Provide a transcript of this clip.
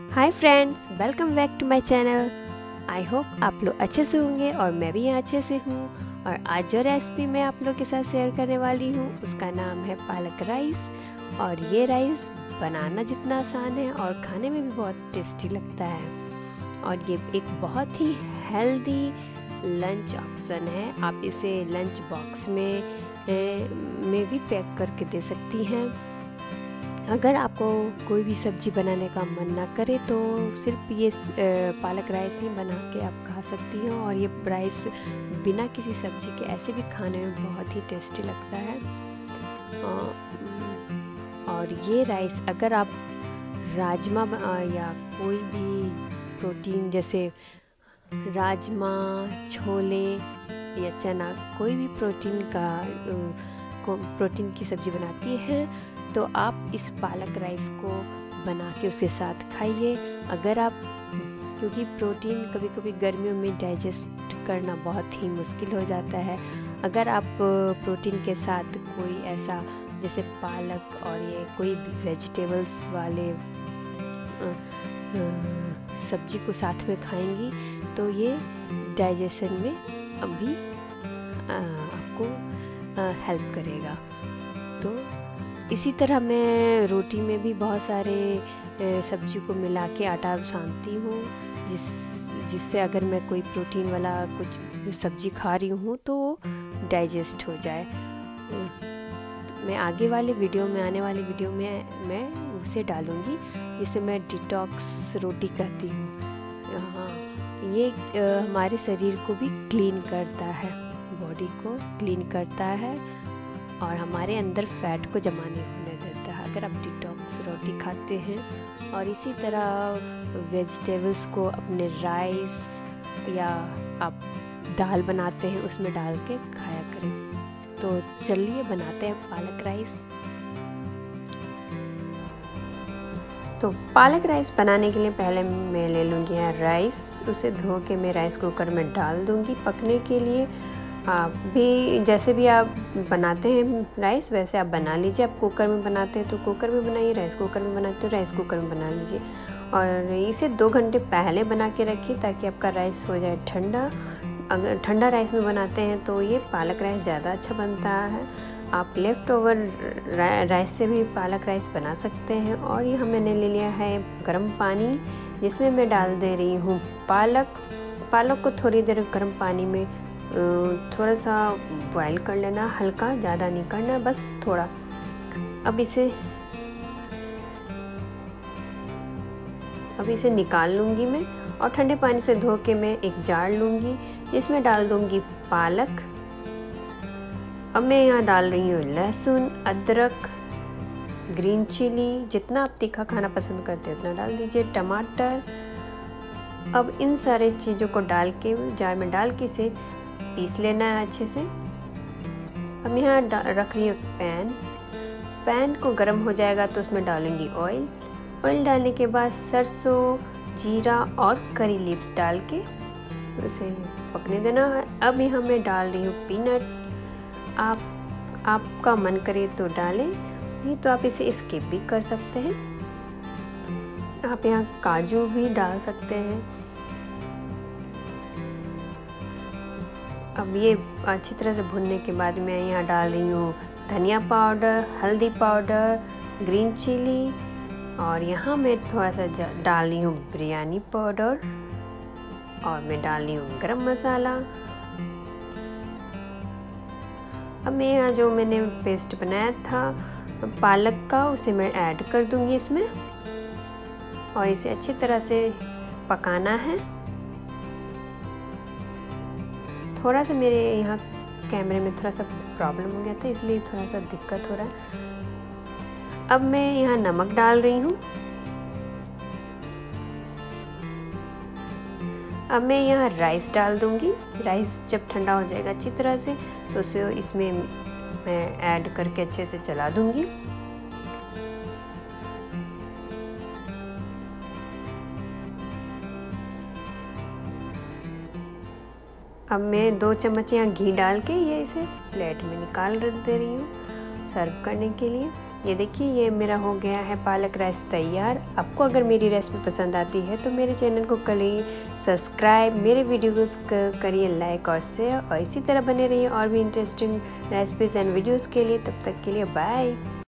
Hi friends, welcome back to my channel. I hope आप लोग अच्छे से होंगे और मैं भी यहाँ अच्छे से हूँ। और आज जो रेसिपी मैं आप लोग के साथ शेयर करने वाली हूँ उसका नाम है पालक राइस। और ये राइस बनाना जितना आसान है और खाने में भी बहुत टेस्टी लगता है। और ये एक बहुत ही हेल्दी लंच ऑप्शन है। आप इसे लंच बॉक्स में भी पैक करके दे सकती हैं। अगर आपको कोई भी सब्ज़ी बनाने का मन ना करे तो सिर्फ ये पालक राइस ही बना के आप खा सकती हैं। और ये राइस बिना किसी सब्ज़ी के ऐसे भी खाने में बहुत ही टेस्टी लगता है। और ये राइस अगर आप राजमा या कोई भी प्रोटीन जैसे राजमा, छोले या चना, कोई भी प्रोटीन की सब्ज़ी बनाती हैं तो आप इस पालक राइस को बना के उसके साथ खाइए। अगर आप क्योंकि प्रोटीन कभी कभी गर्मियों में डाइजेस्ट करना बहुत ही मुश्किल हो जाता है। अगर आप प्रोटीन के साथ कोई ऐसा जैसे पालक और ये कोई वेजिटेबल्स वाले सब्जी को साथ में खाएंगी तो ये डाइजेशन में अभी आपको हेल्प करेगा। तो इसी तरह मैं रोटी में भी बहुत सारे सब्जी को मिला के आटा सानती हूँ जिससे अगर मैं कोई प्रोटीन वाला कुछ सब्जी खा रही हूँ तो डाइजेस्ट हो जाए। तो मैं आने वाले वीडियो में मैं उसे डालूँगी जिसे मैं डिटॉक्स रोटी कहती हूँ। हाँ, ये हमारे शरीर को भी क्लीन करता है, बॉडी को क्लीन करता है और हमारे अंदर फैट को जमा नहीं होने देता है अगर आप डिटॉक्स रोटी खाते हैं। और इसी तरह वेजिटेबल्स को अपने राइस या आप दाल बनाते हैं उसमें डाल के खाया करें। तो चलिए बनाते हैं पालक राइस। तो पालक राइस बनाने के लिए पहले मैं ले लूँगी यहाँ राइस। उसे धो के मैं राइस कुकर में डाल दूँगी पकने के लिए। आप भी जैसे भी आप बनाते हैं राइस वैसे आप बना लीजिए। आप कुकर में बनाते हैं तो कुकर में बनाइए, राइस कुकर में बनाते हो राइस कुकर में बना लीजिए। और इसे 2 घंटे पहले बना के रखिए ताकि आपका राइस हो जाए ठंडा। अगर ठंडा राइस में बनाते हैं तो ये पालक राइस ज़्यादा अच्छा बनता है। आप लेफ़्ट ओवर राइस से भी पालक राइस बना सकते हैं। और ये मैंने ले लिया है गर्म पानी जिसमें मैं डाल दे रही हूँ पालक को थोड़ी देर गर्म पानी में थोड़ा सा बॉयल कर लेना, हल्का, ज़्यादा नहीं करना, बस थोड़ा। अब इसे निकाल लूँगी मैं और ठंडे पानी से धो के मैं एक जार लूँगी जिसमें डाल दूँगी पालक। अब मैं यहाँ डाल रही हूँ लहसुन, अदरक, ग्रीन चिली, जितना आप तीखा खाना पसंद करते हो उतना डाल दीजिए, टमाटर। अब इन सारे चीज़ों को डाल के जार में डाल के इसे पीस लेना है अच्छे से। अब यहाँ रख रही हूँ पैन को गर्म हो जाएगा तो उसमें डालूंगी ऑयल डालने के बाद सरसों, जीरा और करी लीव्स डाल के उसे पकने देना है। अब यहाँ मैं डाल रही हूँ पीनट। आपका मन करे तो डालें, नहीं तो आप इसे स्किप भी कर सकते हैं। आप यहाँ काजू भी डाल सकते हैं। अब ये अच्छी तरह से भुनने के बाद मैं यहाँ डाल रही हूँ धनिया पाउडर, हल्दी पाउडर, ग्रीन चिली और यहाँ मैं थोड़ा सा डाल रही हूँ बिरयानी पाउडर और मैं डाल रही हूँ गरम मसाला। अब मैं यहाँ जो मैंने पेस्ट बनाया था पालक का उसे मैं ऐड कर दूँगी इसमें और इसे अच्छी तरह से पकाना है। थोड़ा सा मेरे यहाँ कैमरे में थोड़ा सा प्रॉब्लम हो गया था इसलिए थोड़ा सा दिक्कत हो रहा है। अब मैं यहाँ नमक डाल रही हूँ। अब मैं यहाँ राइस डाल दूँगी। राइस जब ठंडा हो जाएगा अच्छी तरह से तो उसे इसमें मैं ऐड करके अच्छे से चला दूँगी। अब मैं 2 चम्मच यहाँ घी डाल के ये इसे प्लेट में निकाल दे रही हूँ सर्व करने के लिए। ये देखिए ये मेरा हो गया है पालक राइस तैयार। आपको अगर मेरी रेसिपी पसंद आती है तो मेरे चैनल को करिए सब्सक्राइब, मेरे वीडियोस करिए लाइक और शेयर, और इसी तरह बने रहिए और भी इंटरेस्टिंग रेसिपीज़ एंड वीडियोस के लिए। तब तक के लिए बाय।